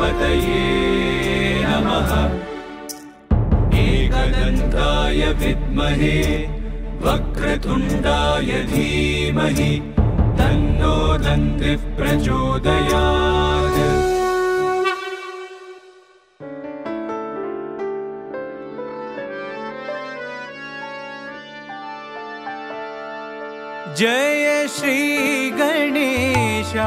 गणपतये नमः। एकदन्ताय विद्महे वक्रतुण्डाय धीमहि तन्नो दन्तिः प्रचोदयात्। जय श्री गणेशा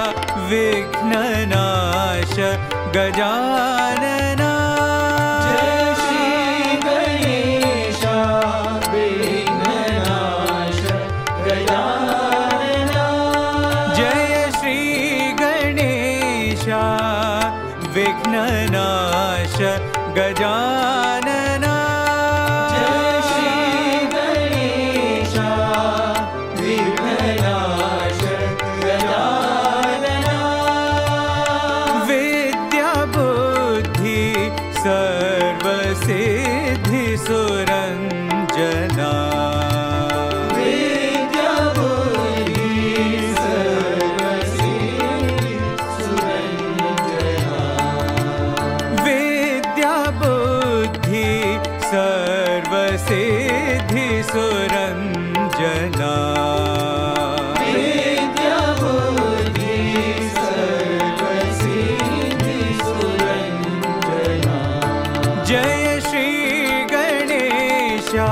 विघ्ननाश गजानना। जय श्री गणेशा विघ्ननाश गजानना। जय श्री गणेशा विघ्ननाश गजानना। सर्वसिद्धि सुरंजना। विद्या बुद्धि सर्वसिद्धि सुरंजना। विद्या बुद्धि सर्वसिद्धि सुरंजना। विद्या बुद्धि सर्वसिद्धि सुरंजना। जय श्री गणेशा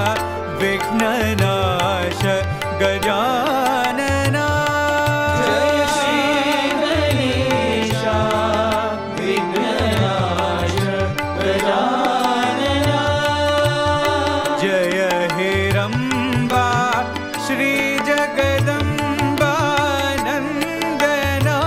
विघ्ननाश गजानना। जय श्री गणेशा विघ्ननाश गजानना। जय हिरंबा श्री जगदंबा नंदना।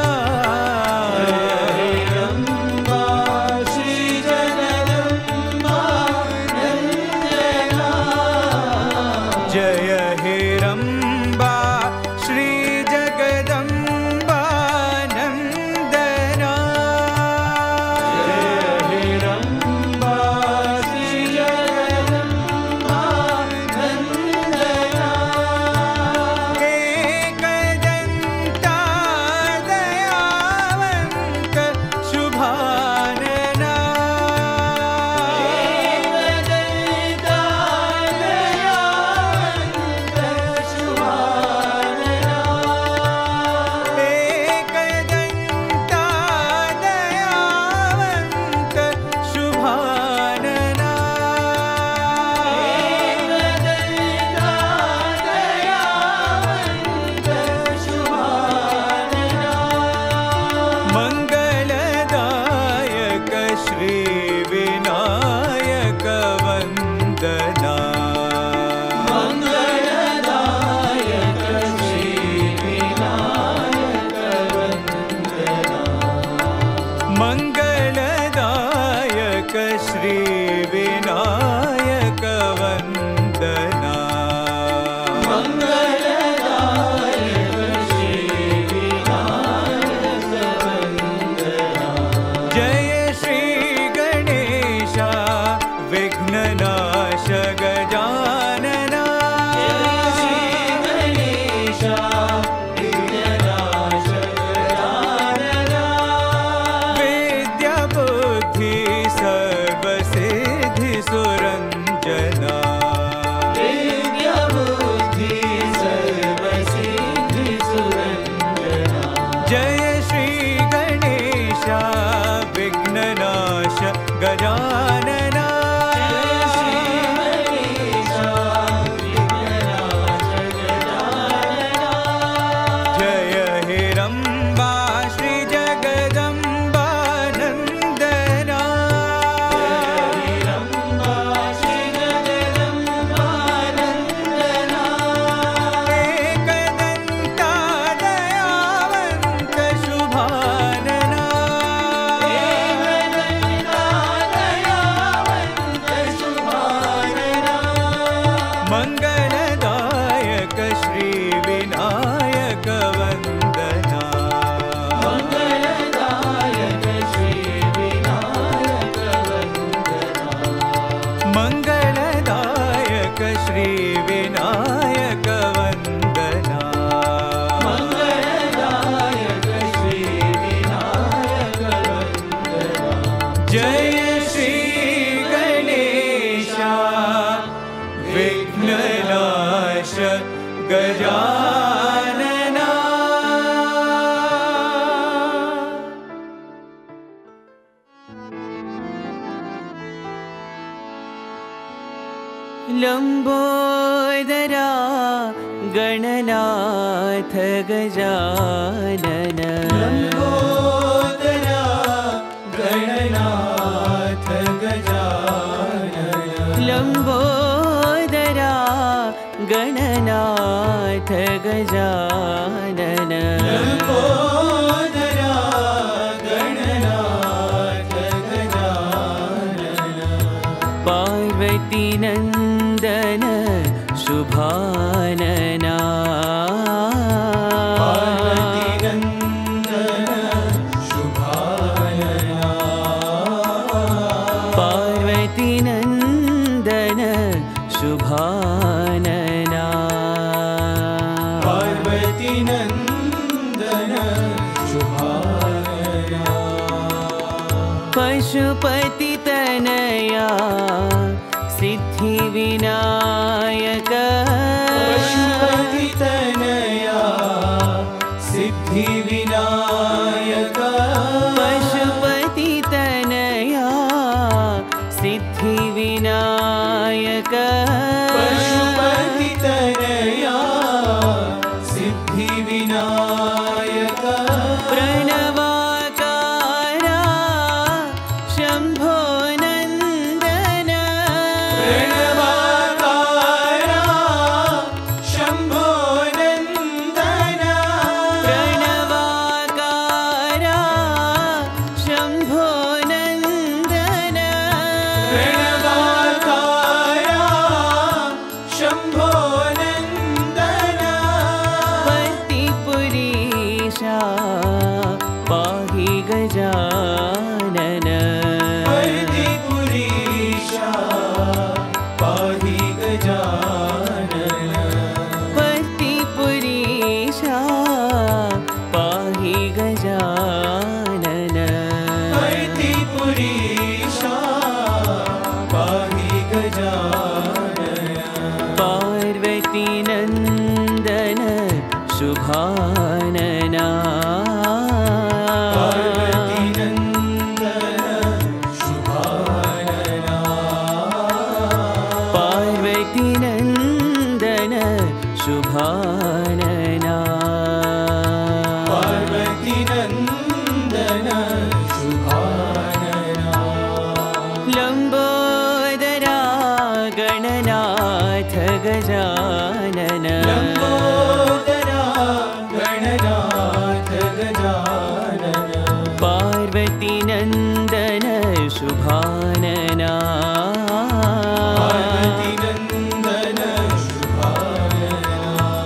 जय हिरंबा श्री जगदंबा नंदना। जय हिरंबा श्री जगदंबा नंदना। एकदंता दयावंत शुभानना। एकदंता दयावंत शुभानना। एकदंता दयावंत शुभानना। एकदंता दयावंत शुभानना। मंगलदायक श्री विनायक वंदना। मंगलदायक श्री विनायक वंदना। मंगलदायक श्री विनायक वंदना। मंगलदायक श्री विनायक वंदना। जय श्री गणेशा विघ्ननाश गजानना। जय श्री गणेशा विघ्ननाश गजानना। विद्या बुद्धि सर्वसिद्धि सुरंजना। विद्या बुद्धि सर्वसिद्धि सुरंजना। जय श्री गणेशा विघ्ननाश गजानना। जय श्री गजानना लंबोदरा गणनाथ गजानन लंबोदरा गणनाथ गजानन लंबोदरा गणनाथ गजानन लंबोदरा गणनाथ गजानन पार्वती नंदन शुभानना पार्वती नंदन शुभानना पार्वती नंदन शुभानना पार्वती नंदन शुभानना पशुपति तनया सिद्धि विनायक पशुपति तनया सिद्धि विनायक पशुपति तनया सिद्धि विनायक पशुपति तनया सिद्धि विनायक प्रणवाकारा शंभो नंदन प्रणवाकारा शंभो नंदन प्रणवाकारा शंभो नंदन प्रणवाकारा शंभो नंदन पतिपुरीशा पाहि गजानन परदिपुरीशा पाहि गजानन पतिपुरीशा पाहि गजानन परदिपुरीशा पाहि गजानन पार्वती नंदन शुभानना पार्वती नंदन शुभानना पार्वती नंदन शुभानना पार्वती नंदन शुभानना लंबोदरा गणनाथ गजानन लंबोदरा गणनाथ गजानन पार्वती नंदन शुभानना पार्वती नंदन शुभानना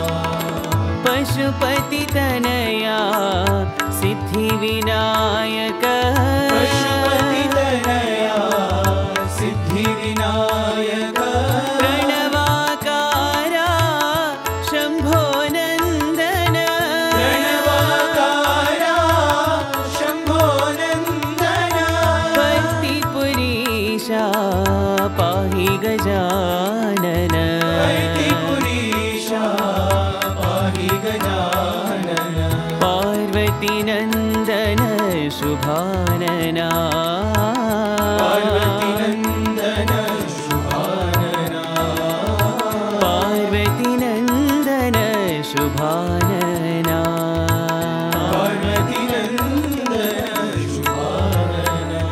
पशुपति तनया सिद्धि विनायक पशुपति तनया सिद्धि विनायक प्रणवाकारा शंभो नंदन प्रणवाकारा शंभो नंदन पतिपुरीशा पाहि गजानन परदिपुरीशा पाहि गजानन पार्वती नंदन शुभानना पार्वती नंदन शुभानना पार्वती नंदन शुभानना पार्वती नंदन शुभानना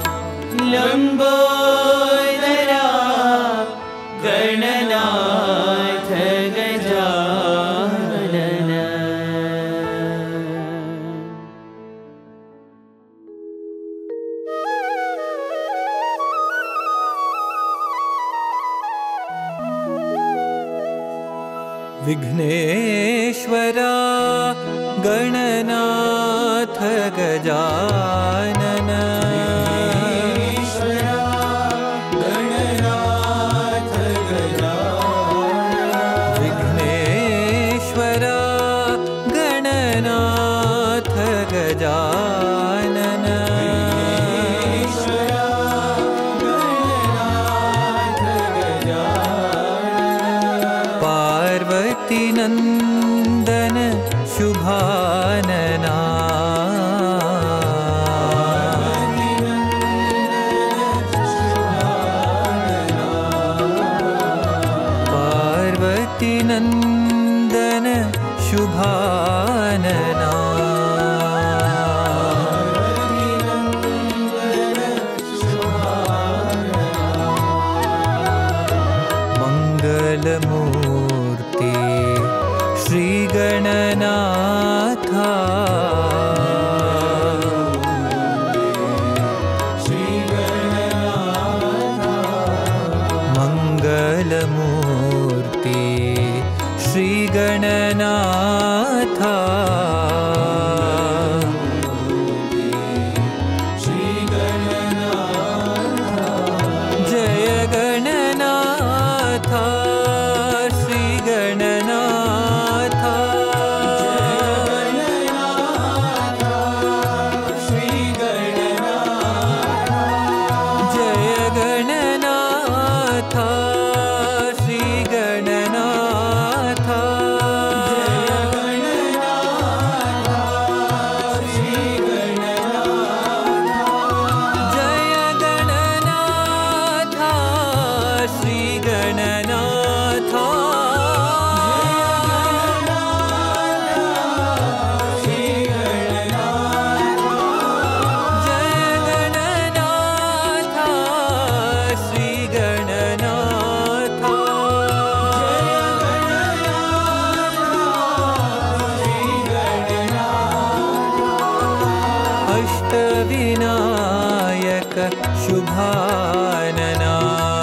लंबोदरा गणनाथ गजानन विघ्नेश्वरा गणनाथ गजानन ईश्वरा गणनाथ गजानन विघ्नेश्वरा गणनाथ गजानन ईश्वरा गणनाथ गजानन पार्वती पार्वतीनन्दन शुभानना पार्वतीनन्दन शुभानना मंगलमूर्ति श्रीगणनाथा मंगलमूर्ति श्रीगणनाथा जय गणनाथा श्रीगणनाथा जय गणनाथा श्रीगणनाथा जय गणनाथा श्रीगणनाथा जय गणनाथा श्रीगणनाथा अष्टविनायक शुभानना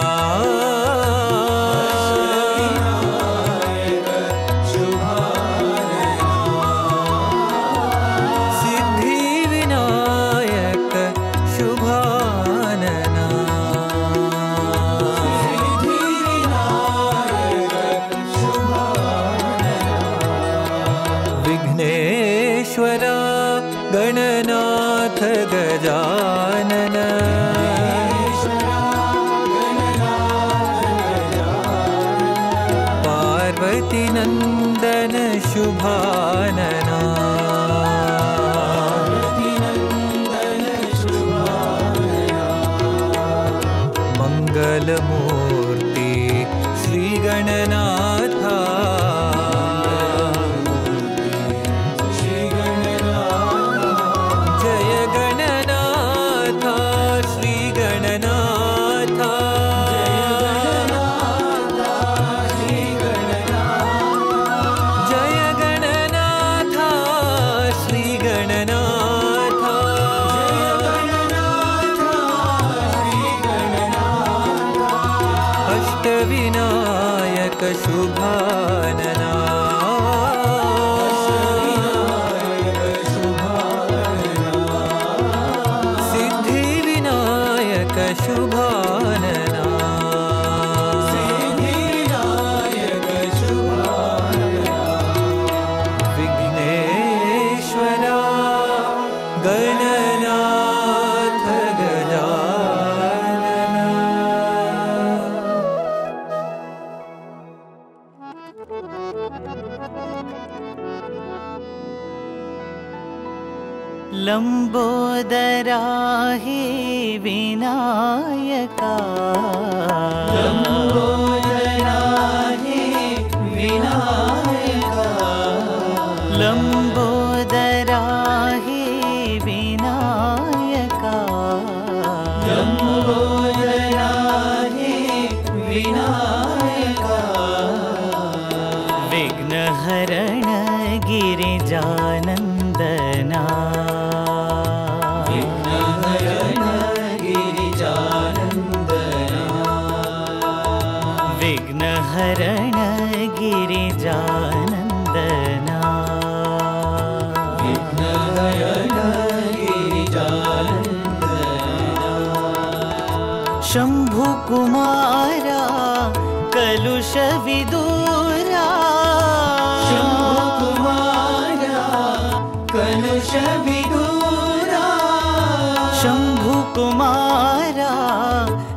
सिद्धिविनायक शुभानना विघ्नेश्वरा गणनाथ गजानन पार्वतीनन्दन शुभानना मंगलमूर्ति श्रीगणनाथा जय गणनाथा श्रीगणनाथा जय गणनाथा श्रीगणनाथा अष्टविनायक शुभानना सिद्धिविनायक शुभानना विघ्नेश्वरा गणनाथ गजानना लंबोदरा हे विनायका लंबोदरा हे विनायका लंबोदरा हे विनायका लंबोदरा हे विनायका विघ्नहरण गिरिजानन्दना विघ्नहरण गिरिजानन्दना शम्भुकुमारा कलुषविदूरा शम्भुकुमारा कलुषविदूरा शम्भुकुमारा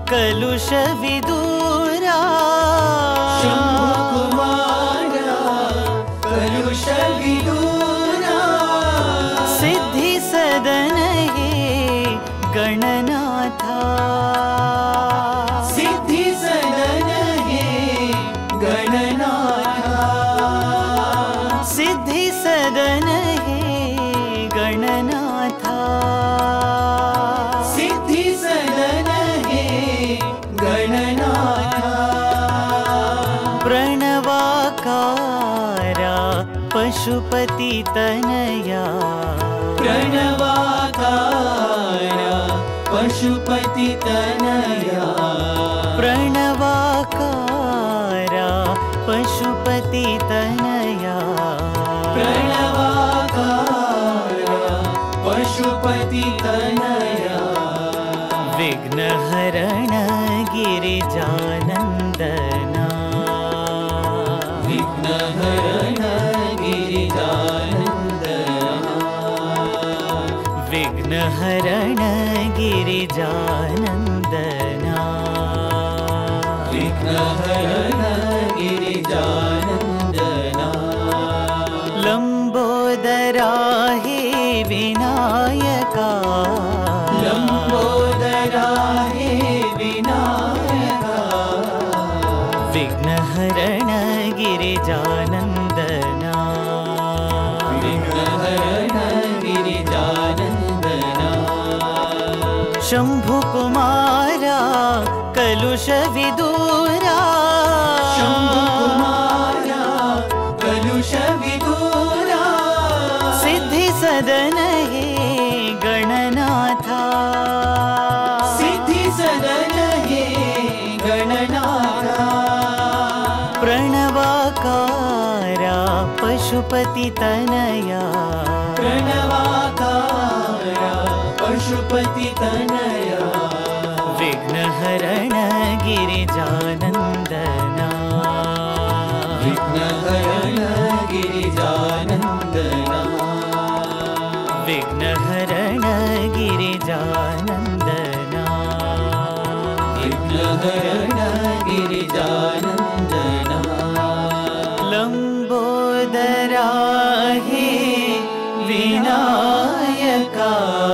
कलुषविदूरा शम्भुकुमारा पशुपति तनया प्रणवाकार पशुपति तनया प्रणवाकार पशुपति तनया प्रणवाकार पशुपति तनया विघ्नहरण गिरिजानन्दना विघ्नहरण गिरिजानन्दना विघ्नहरण गिरिजानन्दना विघ्नहरण गिरिजानन्दना लंबोदरा हे विनायका लंबोदरा हे विनायका विघ्नहरण गिरिजानन्दना विघ्नहरण गिरिजानन्दना शम्भुकुमारा कलुषविदूरा शम्भुकुमारा कलुषविदूरा सिद्धिसदन हे गणनाथा सिद्धिसदन हे गणनाथा प्रणवाकारा पशुपति तनया प्रणवाकारा पशुपति तनया विघ्नहरण गिरिजानन्दना विघ्नहरण गिरिजानन्दना विघ्नहरण गिरिजानन्दना विघ्नहरण गिरिजानन्दना लंबोदरा हे विनायका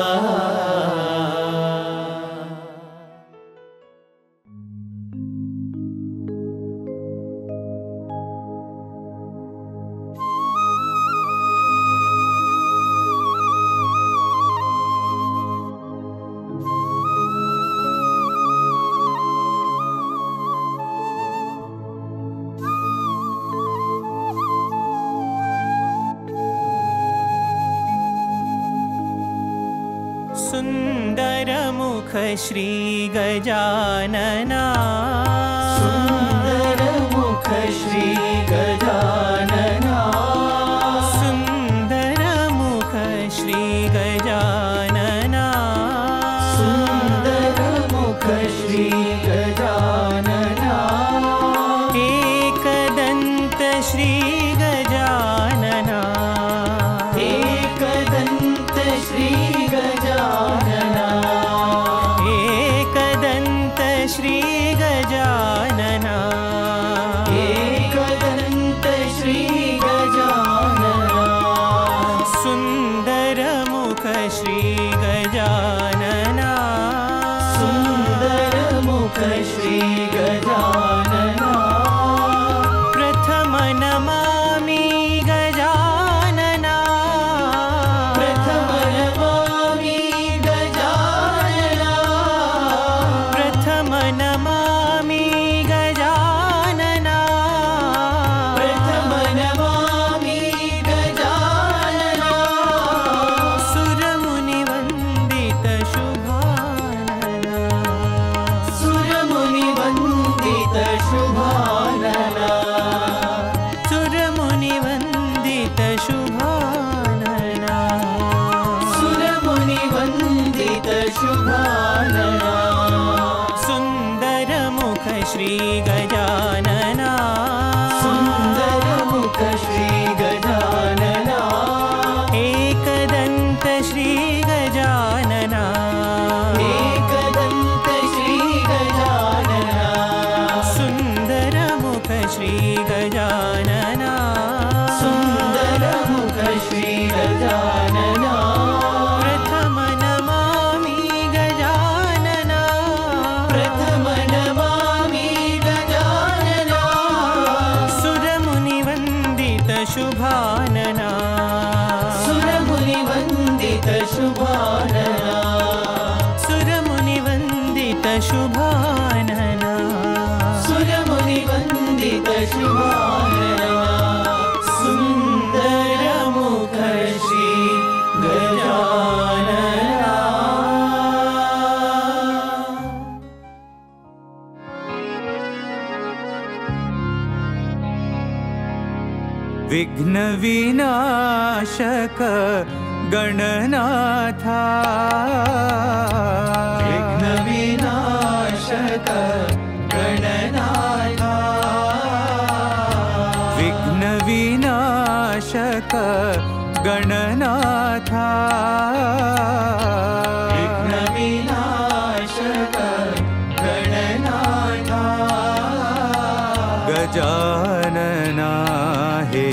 सुन्दरमुख श्री गजानना सुन्दरमुख श्री गजानना सुन्दरमुख श्री गजानना सुन्दरमुख श्री गजानना एकदन्त श्री गजानना एकदन्त श्री गजानना एकदन्त श्री गजानना एकदन्त श्री गजानना सुन्दरमुख श्री गजानना सुन्दरमुख श्री गजानना प्रथम नमामि गजानना प्रथम नमामि गजानना प्रथम नमामि गजानना प्रथम नमामि गजानना सुरमुनिवन्दित शुभानना सुरमुनिवन्दित शुभानना सुरमुनिवन्दित शुभानना सुरमुनिवन्दित शुभानना सुन्दरमुख श्री गजानना सुन्दरमुख श्री गजानना एकदन्त श्री गजानना एकदन्त श्री गजानना सुन्दरमुख श्री गजानना सुन्दरमुख श्री गजानना प्रथम नमामि गजानना प्रथम नमामि गजानना विघ्न विनाशक गणनाथा विघ्न विनाशक गणनाथा विघ्न विनाशक गणनाथा विघ्न विनाशक गणनाथा गजानना हे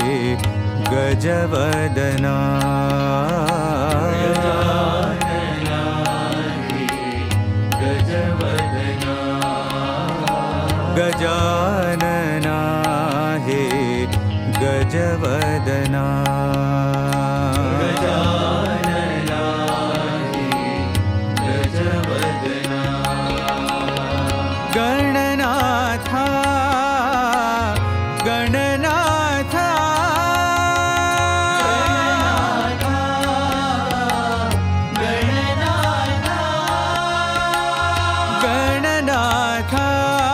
गजवदना गजानना हे गजवदना गजानना हे गजवदना गजानना हे गजवदना गणनाथा गणनाथा गणनाथा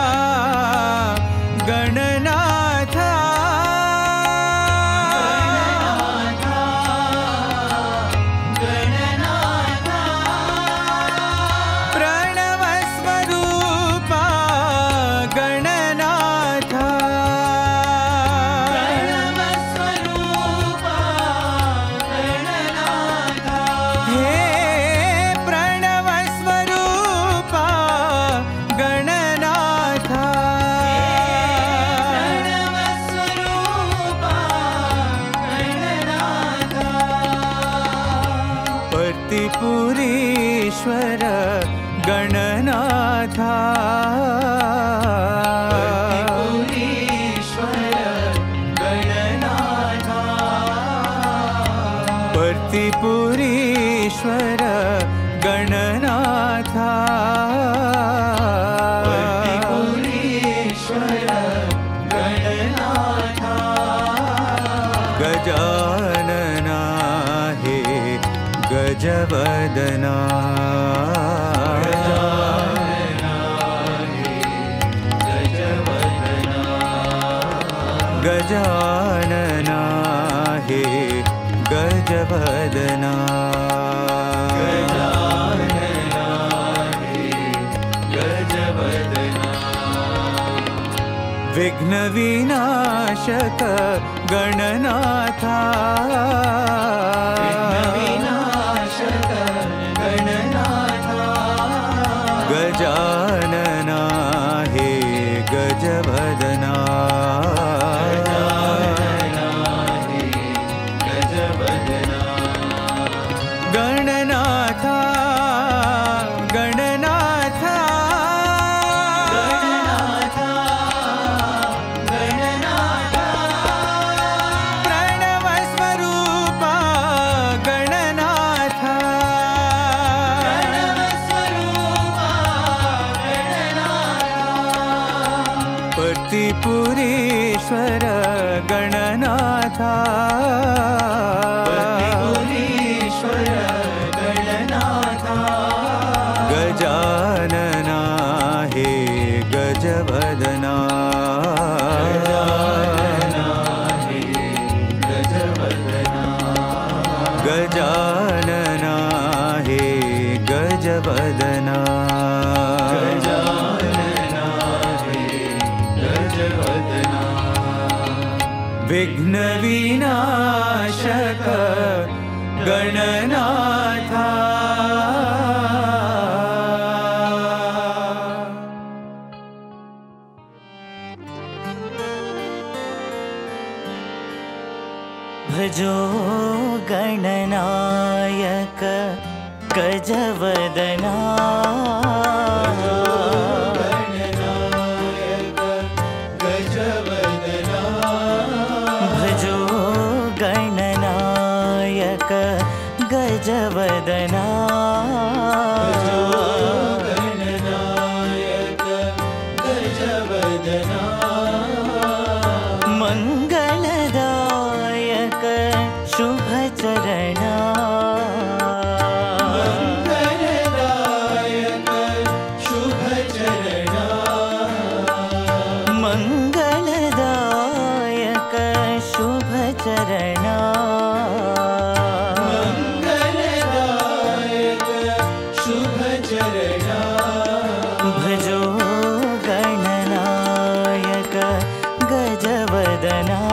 गणनाथा प्रणवस्वरूपा गणनाथा हे प्रणवस्वरूपा गणनाथा प्रतिपुरीश्वर गणनाथा प्रतिपुरीश्वर गणनाथा गजानना हे गजवदना गजानना हे गजवदना विघ्न विनाशक गणनाथा गजानना हे गजवदना गणनाथा गणनाथा प्रणवस्वरूपा गणनाथा प्रतिपुरीश्वर गणनाथा गजानना हे गजवदना गजानना हे गजवदना विघ्न विनाशक गणनाथा भजो गणनायक गजवदना भजो गणनायक गजवदना मंगलदायक शुभचरणा मंगलदायक शुभचरणा चरणा मंगलदायक शुभ चरणा भजो गणनायक गजवदना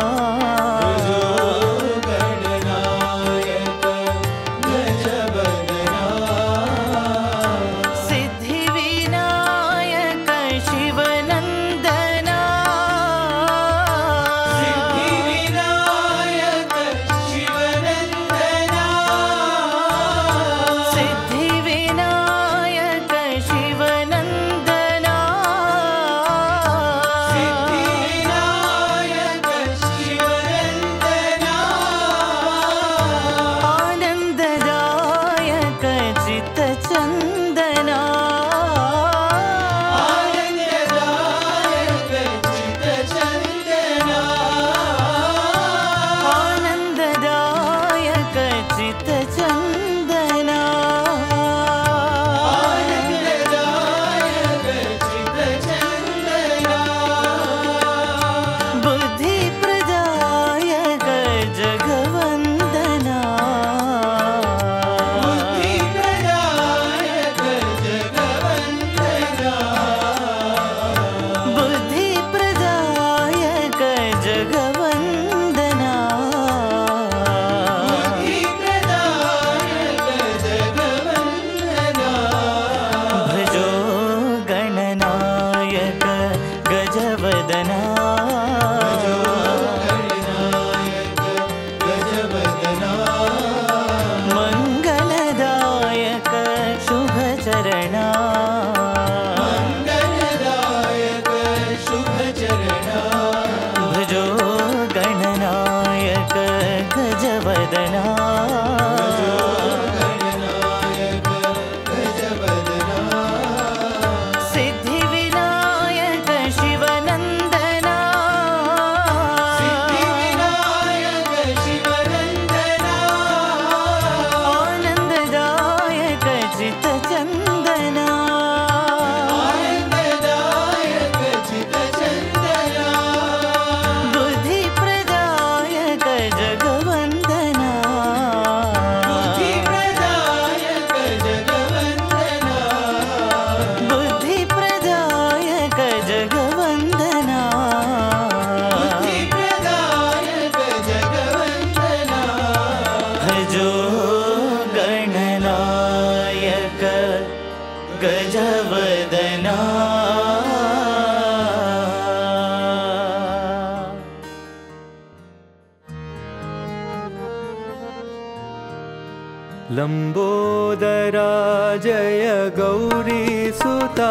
लंबोदरा जय गौरी सुता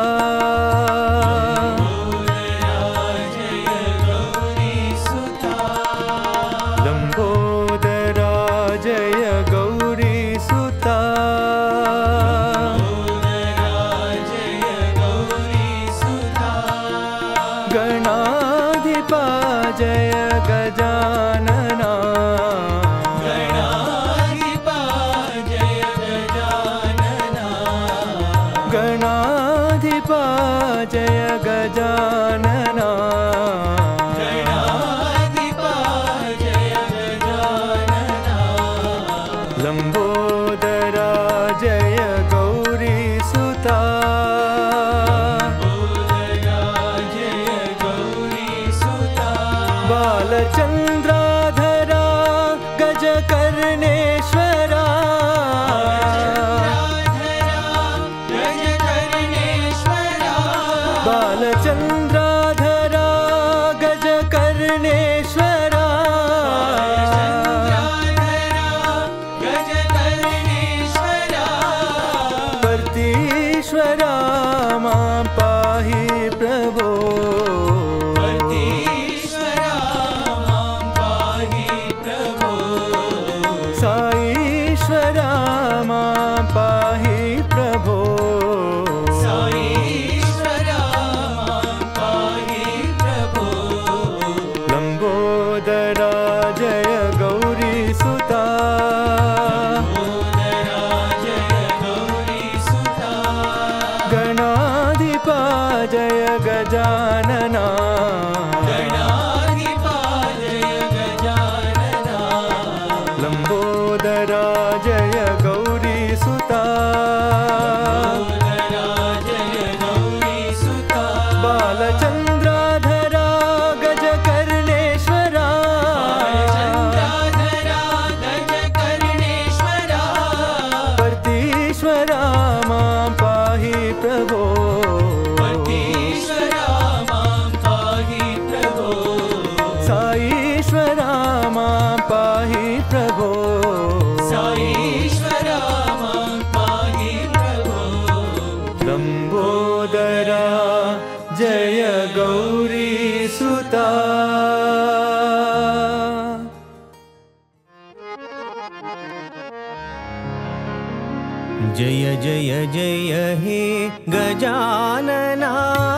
लंबोदरा जय गौरी सुता गणाधिपा जय गजानना गणाधिपा जय गजानना लंबोदरा जय गौरी सुता बालचंद्राधरा गजकर्णेश्वरा बालचंद्राधरा गजकर्णेश्वरा पर्तीश्वरा मां पाहि प्रभो साईश्वरा मां पाहि प्रभो लंबोदरा जय गौरी सुता गणाधिपा जय गजानना बालचन्द्राधरा गजकर्णेश्वरा बालचन्द्राधरा गजकर्णेश्वरा पर्तीश्वरा मां पाहि प्रभो पर्तीश्वरा मां पाहि प्रभो साईश्वरा मां पाहि प्रभो साईश्वरा मां पाहि प्रभो लम्बोदरा जय गौरी सुता जय जय जय हे गजानना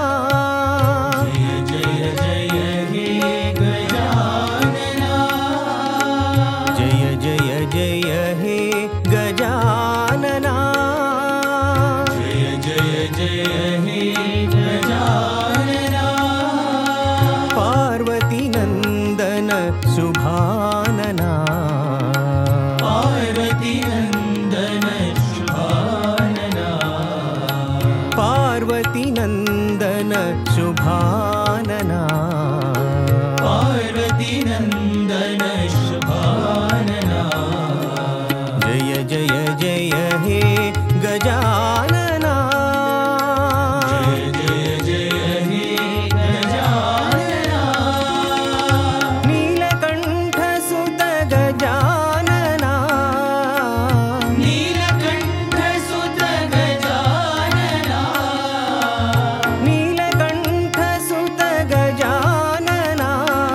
जय जय जय हे गजानना जय जय जय हे गजानना जय जय जय हे गजानना पार्वती नंदन शुभानना पार्वती नंदन शुभानना पार्वती नंदन शुभानना पार्वती नंदन शुभानना जय जय जय हे गजानना जय जय जय हे गजानना नीलकंठ सुत गजानना नीलकंठ सुत गजानना नीलकंठ सुत गजानना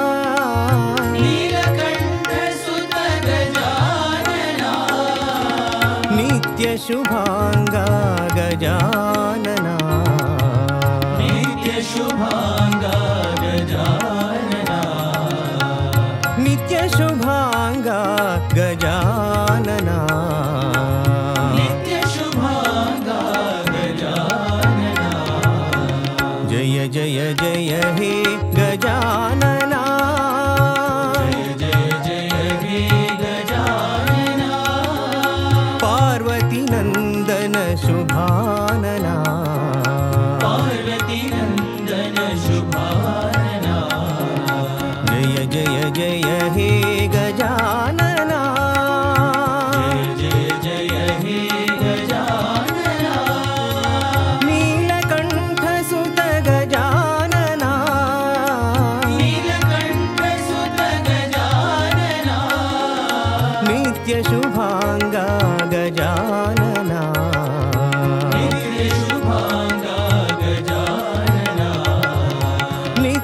नीलकंठ सुत गजानना नित्य शुभांगा गजानना नित्य शुभांगा गजानना नित्य शुभांगा गजानना नित्य शुभांगा गजानना जय जय जय हे गजानना जय जय जय हे गजानना पार्वती नंदन शुभानना पार्वती नंदन शुभानना जय जय जय हे गजानना जय जय जय हे गजानना नीलकंठ सुत गजानना नीलकंठ सुत गजानना नित्य शुभांगा गजानना नित्य शुभांगा गजानना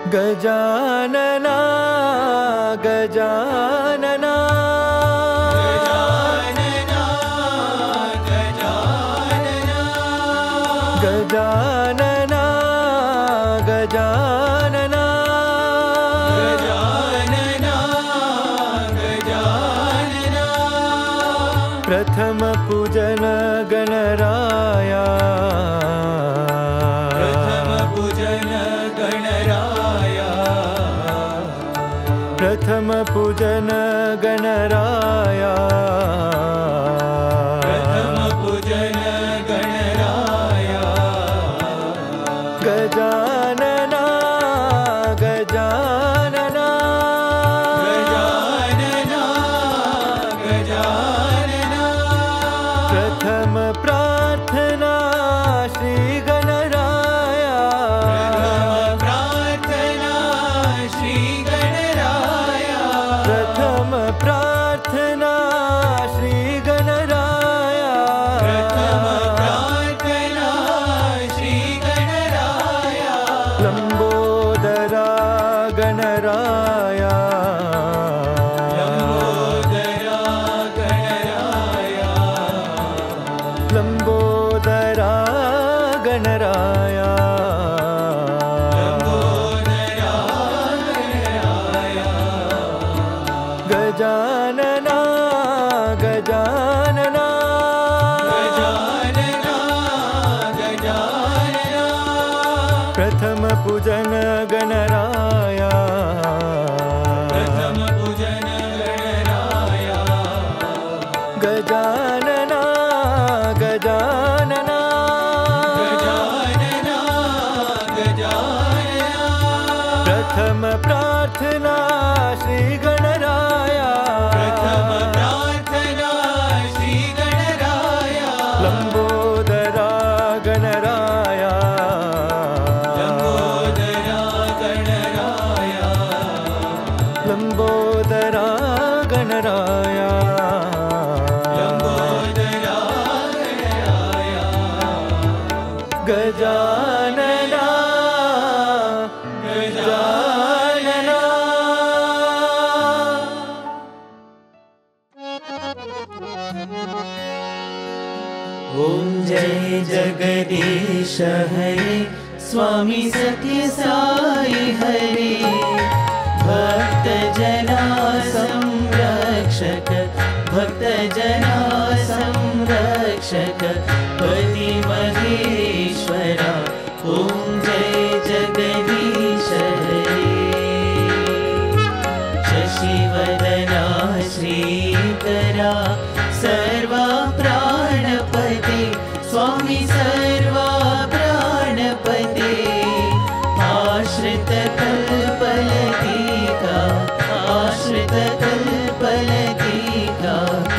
गजानना गजानना गजानना गजानना प्रथम पूजन गणराया प्रथम पूजन गणराया प्रथम पूजन गणराया प्रथम पूजन गणराया गजानना गजानना गजानना गजानना प्रथम प्रार्थना श्री गणराया प्रथम प्रार्थना श्री गणराया प्रथम प्रार्थना श्री गणराया प्रथम प्रार्थना श्री गणराया लंबोदरा गणराया लंबोदरा गणराया लंबोदरा गणराया लंबोदरा गणराया गजानना गजानना गजानना गजानना प्रथम पूजन गणराया प्रथम पूजन गणराया गजानना गजानना गजानना गजानना प्रथम प्रार्थना श्री गणराया प्रथम प्रार्थना श्री गणराया लंबोदरा गणराया लंबोदरा गणराया लंबोदरा गणराया लंबोदरा गणराया गजानना गजानना ओम जय जगदीश हरे स्वामी सत्य साई हरे भक्त जना संरक्षक भक्त जना संरक्षक पति महेश्वरा ओम जय जगदीश हरे शशिवदना श्रीकरा सर्वा प्राणपते स्वामी सर्वा प्राणपते आश्रित कल्पलतिका आश्रित कल्पलतिका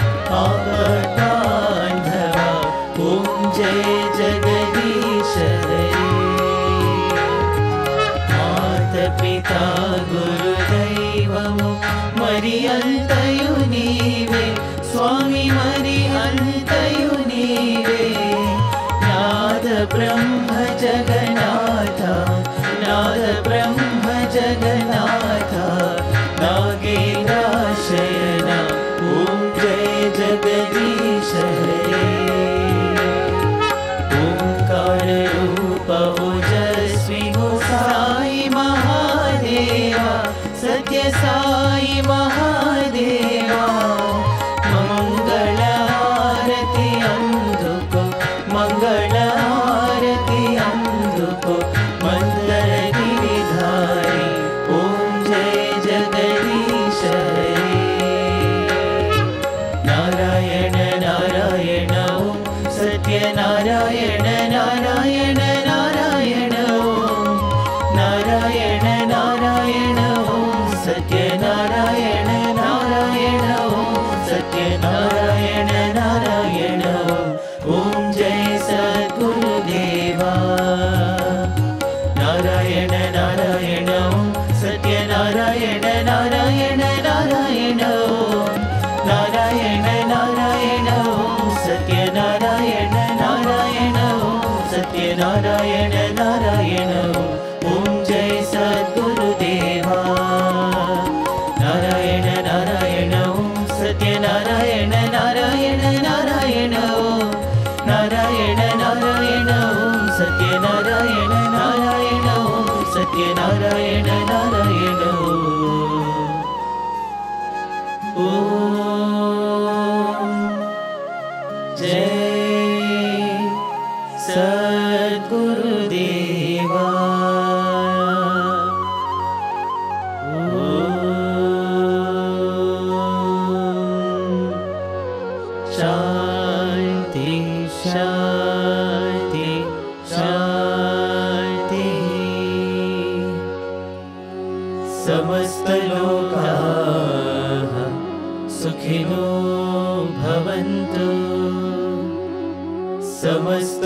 आपतान्धवा ओम जय जगदीश हरे मातपिता गुरुदैवमु मरियन्तयु नीवे स्वामी मरियन्तयु नीवे नाद ब्रह्म जगन्नाथ नाद ब्रह्म जगन्नाथ नागेन्द्रशयना ओम जय जगदीश हरे ओंकार रूप ओजस्वी हो साई महादेवा सत्य साई महादेवा मंगल आरती अंधुको मंगल आरती अंधुको मंदर गिरिधारी ओम जय जगदीश हरे नारायण नारायण ओम सत्य नारायण नारायण नारायण ओम नारायण नारायण ओम सत्य नारायण नारायण ओम सत्य नारायण नारायण ओम जय सद्गुरुदेवा नारायण नारायण ओम सत्य नारायण नारायण नारायण ओम नारायण नारायण ओम सत्य नारायण नारायण ओम सत्य नारायण नारायण ओम जय सद्गुरु सत्यनारायण नारायण ॐ जय सद्गुरुदेवा शांति शांति शांति समस्त लोकाः सुखिनो भवन्तु समस्त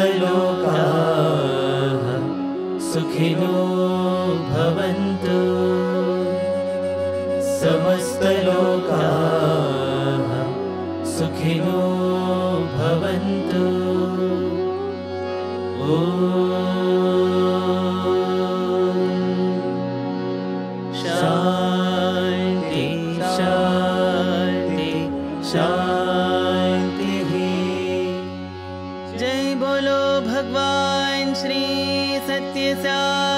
लोकाः सुखिनो भवन्तु समस्त लोकाः सुखिनो भवन्तु ॐ शान्ति शान्ति शान्तिः जय बोलो भगवान श्री सत्य साई